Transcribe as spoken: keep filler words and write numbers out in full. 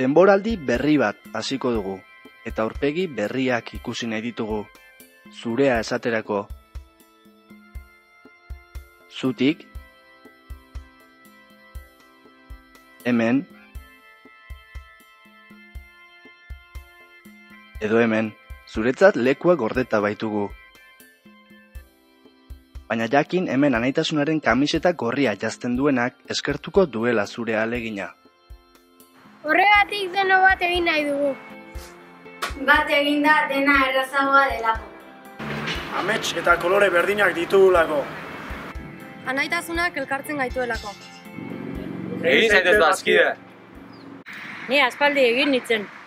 Denboraldi berri bat hasiko dugu, eta aurpegi berriak ikusi nahi ditugu. Zurea esaterako. Zutik. Hemen. Edo hemen, zuretzat lekua gordeta baitugu. Baina jakin hemen anaitasunaren kamiseta gorria jazten duenak eskertuko duela zure ahalegina. Horregatik deno bat egin nahi dugu. Bat egin da dena errazagoa delako. Amets eta kolore berdinak ditugulako. Anaitasunak elkartzen gaituelako. Egin zaitez bazkide! Ni aspaldi egin nitzen.